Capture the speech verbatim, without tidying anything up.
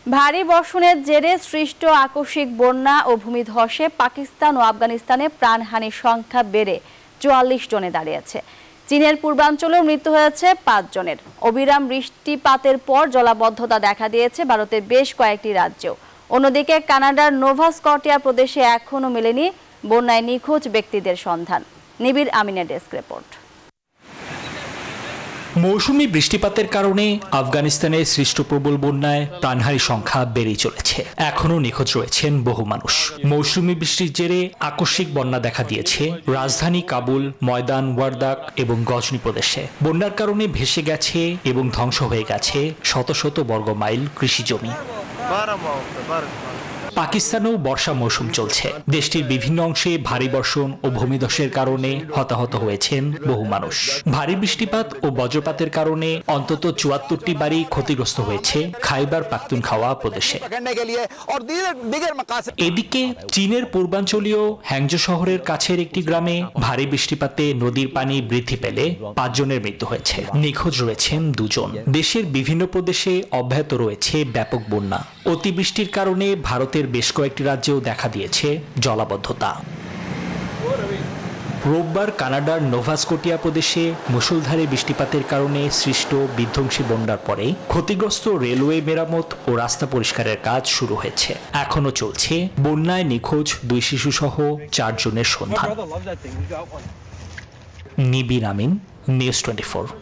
ভারী বর্ষণের জেরে সৃষ্ট আকস্মিক বন্যা ও ভূমিধসে পাকিস্তান ও আফগানিস্তানে প্রাণহানির সংখ্যা বেড়ে চুয়াল্লিশ জনে দাঁড়িয়েছে। চীনের পূর্বাঞ্চলেও মৃত্যু হয়েছে পাঁচ জনের। অবিরাম বৃষ্টিপাতের পর জলাবদ্ধতা দেখা দিয়েছে ভারতের বেশ কয়েকটি রাজ্যেও। অন্যদিকে কানাডার নোভা স্কটিয়া প্রদেশে এখনও মেলেনি বন্যায় নিখোঁজ ব্যক্তিদের সন্ধান। নিবিড় আমিনের ডেস্ক রিপোর্ট। মৌসুমী বৃষ্টিপাতের কারণে আফগানিস্তানে সৃষ্ট প্রবল বন্যায় প্রাণহানির সংখ্যা বেড়েই চলেছে। এখনও নিখোঁজ রয়েছেন বহু মানুষ। মৌসুমী বৃষ্টির জেরে আকস্মিক বন্যা দেখা দিয়েছে রাজধানী কাবুল, ময়দান, ওয়ারদাক এবং গজনি প্রদেশে। বন্যার কারণে ভেসে গেছে এবং ধ্বংস হয়ে গেছে শত শত বর্গ মাইল কৃষি জমি। পাকিস্তানেও বর্ষা মৌসুম চলছে। দেশটির বিভিন্ন অংশে ভারী বর্ষণ ও ভূমিধসের কারণে হতাহত হয়েছেন বহু মানুষ। ভারী বৃষ্টিপাত ও বজ্রপাতের কারণে অন্তত চুয়াত্তরটি বাড়ি ক্ষতিগ্রস্ত হয়েছে খাইবার পাখতুনখাওয়া প্রদেশে। এদিকে চীনের পূর্বাঞ্চলীয় হ্যাংজো শহরের কাছের একটি গ্রামে ভারী বৃষ্টিপাতে নদীর পানি বৃদ্ধি পেলে পাঁচজনের মৃত্যু হয়েছে। নিখোঁজ রয়েছেন দুজন। দেশের বিভিন্ন প্রদেশে অব্যাহত রয়েছে ব্যাপক বন্যা। অতিবৃষ্টির কারণে ভারতের বেশ কয়েকটি রাজ্যেও দেখা দিয়েছে জলাবদ্ধতা। রোববার কানাডার নোভা স্কটিয়া প্রদেশে মুষলধারে বৃষ্টিপাতের কারণে সৃষ্ট বিধ্বংসী বন্যার পরে ক্ষতিগ্রস্ত রেলওয়ে মেরামত ও রাস্তা পরিষ্কারের কাজ শুরু হয়েছে। এখনো চলছে বন্যায় নিখোঁজ দুই শিশু সহ চারজনের সন্ধান। নিবিড় আমিন, নিউজ টোয়েন্টি ফোর।